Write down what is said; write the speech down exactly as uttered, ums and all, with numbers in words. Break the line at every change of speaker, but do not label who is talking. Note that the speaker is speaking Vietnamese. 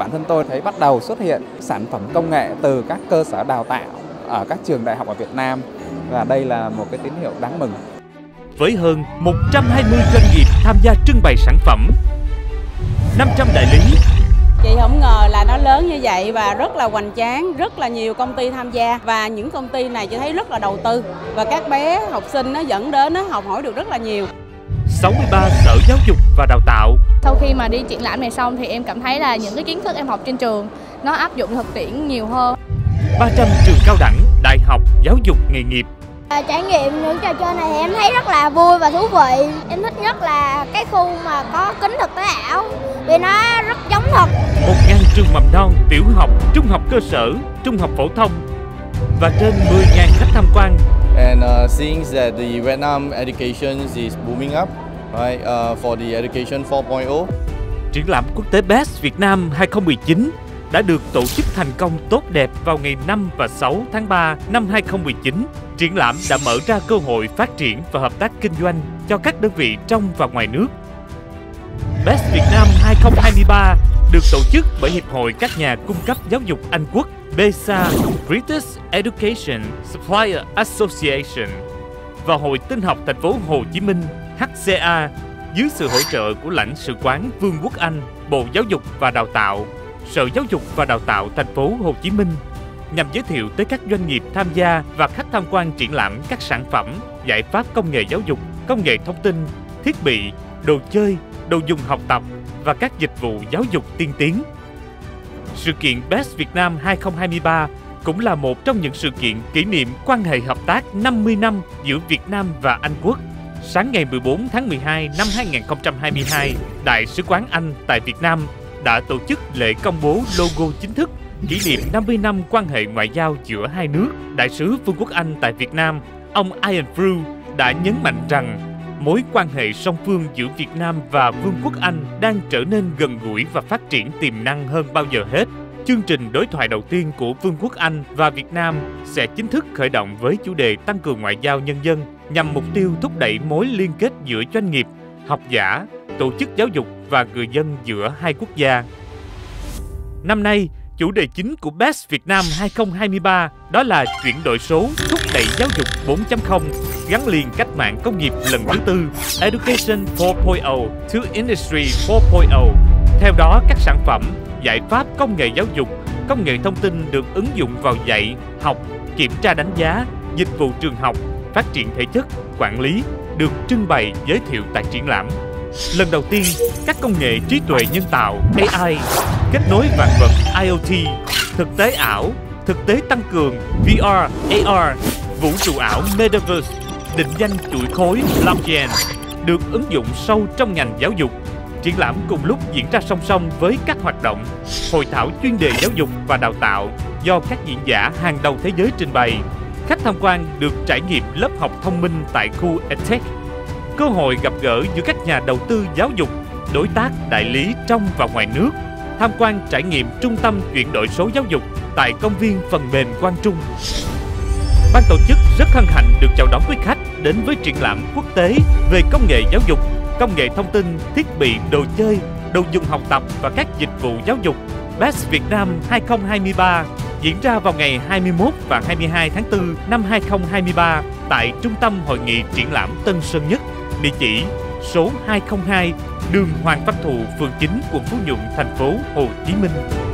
bản thân tôi thấy bắt đầu xuất hiện sản phẩm công nghệ từ các cơ sở đào tạo ở các trường đại học ở Việt Nam, và đây là một cái tín hiệu đáng mừng.
Với hơn một trăm hai mươi doanh nghiệp tham gia trưng bày sản phẩm, năm trăm đại lý.
Chị không ngờ là nó lớn như vậy và rất là hoành tráng, rất là nhiều công ty tham gia, và những công ty này chị thấy rất là đầu tư, và các bé học sinh nó dẫn đến nó học hỏi được rất là nhiều.
sáu mươi ba sở giáo dục và đào tạo.
Sau khi mà đi triển lãm này xong thì em cảm thấy là những cái kiến thức em học trên trường nó áp dụng thực tiễn nhiều hơn.
ba trăm trường cao đẳng, đại học, giáo dục nghề nghiệp.
À, trải nghiệm những trò chơi này thì em thấy rất là vui và thú vị. Em thích nhất là cái khu mà có kính thực tế ảo vì nó rất giống thật.
một nghìn trường mầm non, tiểu học, trung học cơ sở, trung học phổ thông và trên mười nghìn khách tham quan.
And uh, seeing that the Vietnam education is booming up, right, uh, for the education four point oh.
Triển lãm quốc tế Best Việt Nam hai không một chín đã được tổ chức thành công tốt đẹp vào ngày năm và sáu tháng ba năm hai không một chín. Triển lãm đã mở ra cơ hội phát triển và hợp tác kinh doanh cho các đơn vị trong và ngoài nước. Best Việt Nam hai không hai ba được tổ chức bởi Hiệp hội các nhà cung cấp giáo dục Anh Quốc bê e ét a, British Education Supplier Association và Hội Tin học Thành phố Hồ Chí Minh hát xê a dưới sự hỗ trợ của lãnh sự quán Vương quốc Anh, Bộ Giáo dục và Đào tạo, Sở Giáo dục và Đào tạo Thành phố Hồ Chí Minh, nhằm giới thiệu tới các doanh nghiệp tham gia và khách tham quan triển lãm các sản phẩm, giải pháp công nghệ giáo dục, công nghệ thông tin, thiết bị, đồ chơi, đồ dùng học tập và các dịch vụ giáo dục tiên tiến. Sự kiện Best Việt Nam hai không hai ba cũng là một trong những sự kiện kỷ niệm quan hệ hợp tác năm mươi năm giữa Việt Nam và Anh Quốc. Sáng ngày mười bốn tháng mười hai năm hai nghìn không trăm hai mươi hai, Đại sứ quán Anh tại Việt Nam đã tổ chức lễ công bố logo chính thức kỷ niệm năm mươi năm quan hệ ngoại giao giữa hai nước. Đại sứ Vương quốc Anh tại Việt Nam, ông Ian Frew đã nhấn mạnh rằng mối quan hệ song phương giữa Việt Nam và Vương quốc Anh đang trở nên gần gũi và phát triển tiềm năng hơn bao giờ hết. Chương trình đối thoại đầu tiên của Vương quốc Anh và Việt Nam sẽ chính thức khởi động với chủ đề tăng cường ngoại giao nhân dân nhằm mục tiêu thúc đẩy mối liên kết giữa doanh nghiệp, học giả, tổ chức giáo dục và người dân giữa hai quốc gia. Năm nay, chủ đề chính của Best Việt Nam hai không hai ba đó là chuyển đổi số, thúc đẩy giáo dục bốn chấm không, gắn liền cách mạng công nghiệp lần thứ tư, Education four point oh to Industry four point oh. Theo đó, các sản phẩm, giải pháp công nghệ giáo dục, công nghệ thông tin được ứng dụng vào dạy, học, kiểm tra đánh giá, dịch vụ trường học, phát triển thể chất, quản lý được trưng bày giới thiệu tại triển lãm. Lần đầu tiên, các công nghệ trí tuệ nhân tạo A I, kết nối vạn vật I O T, thực tế ảo, thực tế tăng cường V R, A R, vũ trụ ảo Metaverse, định danh chuỗi khối Blockchain được ứng dụng sâu trong ngành giáo dục. Triển lãm cùng lúc diễn ra song song với các hoạt động hội thảo chuyên đề giáo dục và đào tạo do các diễn giả hàng đầu thế giới trình bày. Khách tham quan được trải nghiệm lớp học thông minh tại khu EdTech, cơ hội gặp gỡ giữa các nhà đầu tư giáo dục, đối tác, đại lý trong và ngoài nước, tham quan trải nghiệm trung tâm chuyển đổi số giáo dục tại công viên phần mềm Quang Trung. Ban tổ chức rất hân hạnh được chào đón quý khách đến với triển lãm quốc tế về công nghệ giáo dục, công nghệ thông tin, thiết bị, đồ chơi, đồ dùng học tập và các dịch vụ giáo dục Best Việt Nam hai không hai ba diễn ra vào ngày hai mươi mốt và hai mươi hai tháng tư năm hai không hai ba tại Trung tâm Hội nghị Triển lãm Tân Sơn Nhất, địa chỉ số hai không hai đường Hoàng Văn Thụ, phường chín, quận Phú Nhuận, thành phố Hồ Chí Minh.